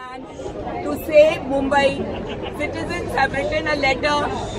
plan to save Mumbai. Citizens have written a letter.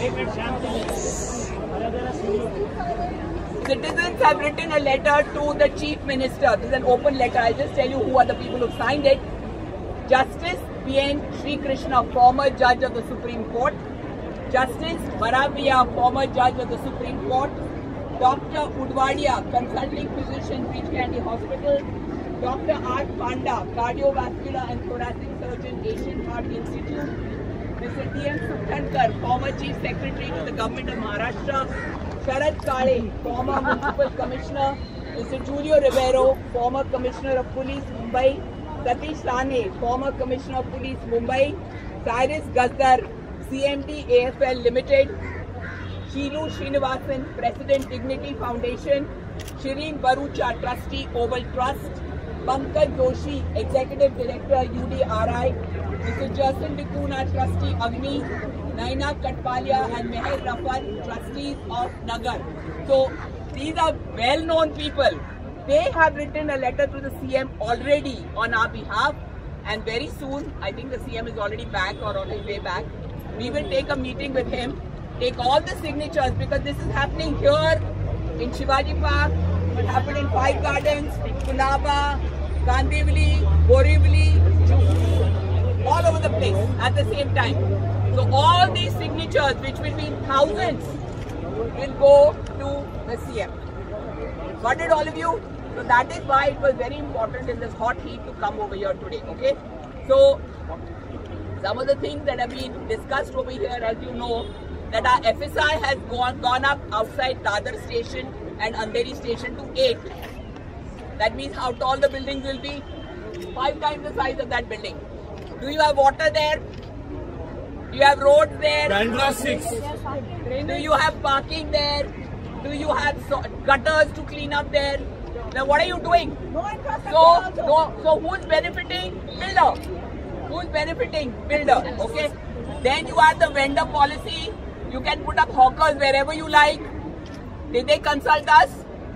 Citizens have written a letter to the Chief Minister. This is an open letter. I'll just tell you who are the people who signed it. Justice P.N. Sri Krishna, former judge of the Supreme Court. Justice Varavia, former judge of the Supreme Court. Dr. Udvadia, consulting physician, Beach Candy Hospital. Dr. R. Panda, cardiovascular and thoracic surgeon, Asian Heart Institute. Mr. T.M. Sukhankar, former chief secretary to the government of Maharashtra. Sharad Kale, former municipal commissioner. Mr. Julio Rivero, former commissioner of police, Mumbai. Satish Sane, former commissioner of police, Mumbai. Cyrus Gazdar, CMD AFL Limited. Sheelu Srinivasan, President Dignity Foundation. Shireen Barucha, Trustee Oval Trust. Pankaj Joshi, Executive Director UDRI. Mr. Jason Dikuna, Trustee Agni. Naina Katpalia and Meher Rafat, Trustees of Nagar. So these are well-known people. They have written a letter to the CM already on our behalf, and very soon, I think the CM is already back or on his way back. We will take a meeting with him, take all the signatures, because this is happening here in Shivaji Park, it happened in Five Gardens, Colaba, Kandivali, Borivali, all over the place at the same time. So all these signatures, which will be in thousands, will go to the CM. Got it, all of you? So that is why it was very important in this hot heat to come over here today, okay? So some of the things that have been discussed over here, as you know, that our FSI has gone up outside Dadar station and Andheri station to 8. That means how tall the buildings will be? 5 times the size of that building. Do you have water there? Do you have roads there? Bandra 6. Do you have parking there? Do you have gutters to clean up there? Now what are you doing? So who's benefiting? Builder. Who's benefiting? Builder. Okay. Then you have the vendor policy. You can put up hawkers wherever you like. Did they consult us?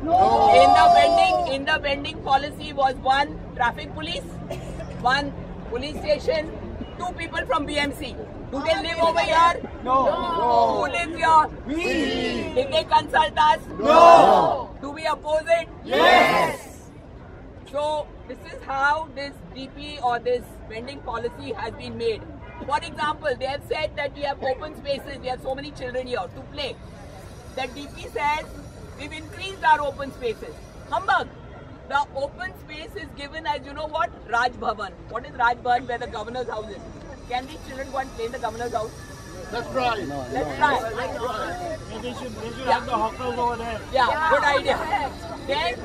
No. In the vending policy was 1 traffic police, 1 police station, 2 people from BMC. Do they live over here? No. Who lives here? We. Did they consult us? No. Do we oppose it? Yes. So this is how this DP or this vending policy has been made. For example, they have said that we have open spaces, we have so many children here to play. The DP says we've increased our open spaces. Humbug! The open space is given as, you know what? Raj Bhavan. What is Raj Bhavan? Where the governor's house is. Can these children go and play in the governor's house? Let's try. Let's try. They should have the hawkers over there. Yeah, good idea. Then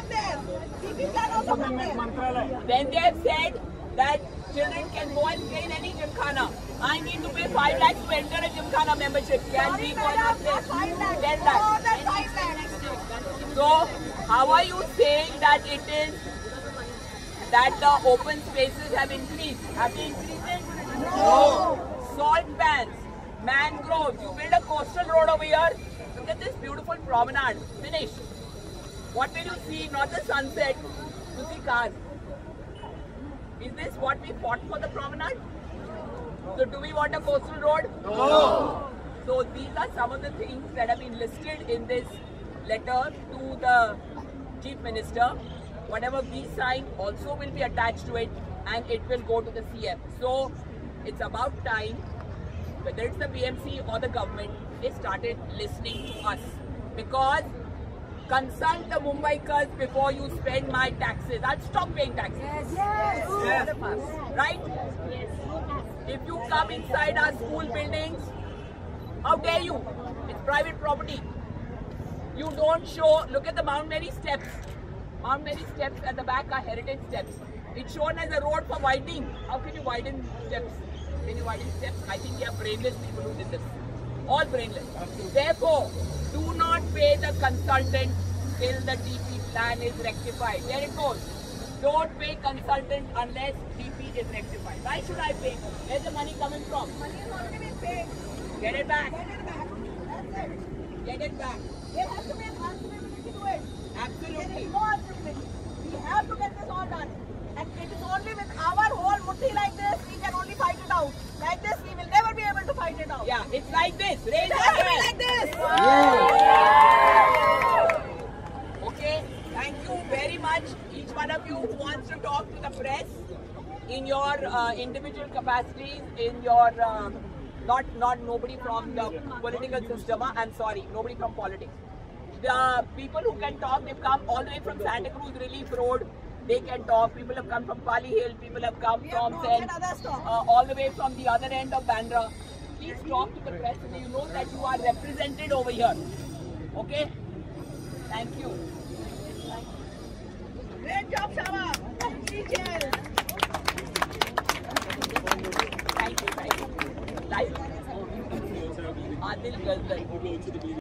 they have said that children can go and play in any gymkhana. I need to pay 5 lakhs to enter a gymkhana membership. Can we go and play? 10 lakhs. So, how are you saying that it is that the open spaces have increased? Have they increased it? No. Salt pans, mangroves. You build a coastal road over here. Look at this beautiful promenade. Finish. What will you see? Not the sunset. You see cars. Is this what we fought for, the promenade? So do we want a coastal road? No. So these are some of the things that have been listed in this letter to the Chief Minister. Whatever we sign also will be attached to it, and it will go to the CM. So it's about time, whether it's the BMC or the government, they started listening to us. Because consult the Mumbaikars before you spend my taxes. I'll stop paying taxes. Yes. Right? Yes. If you come inside our school buildings, how dare you? It's private property. You don't show, look at the Mount Mary steps. Mount Mary steps at the back are heritage steps. It's shown as a road for widening. How can you widen steps? Can you widen steps? I think you have brainless people who did this. All brainless. Therefore, do not pay the consultant till the DP plan is rectified. There it goes. Don't pay consultant unless DP is rectified. Why should I pay? Where's the money coming from? Money has already been paid. Get it back. Get it back. That's it. Get it back. There has to be answerability to it. Absolutely. There is no answerability. We have to get this all done. And it is only with our whole mutti like this, who wants to talk to the press in your individual capacities, in your not nobody from the political system. I'm sorry, nobody from politics. The people who can talk, they've come all the way from Santa Cruz Relief Road. They can talk. People have come from Pali Hill. People have come from all the way from the other end of Bandra. Please talk to the press so you know that you are represented over here. Okay? Thank you. Great job, Shama. Three chairs. Thank you. Adil Ghazal.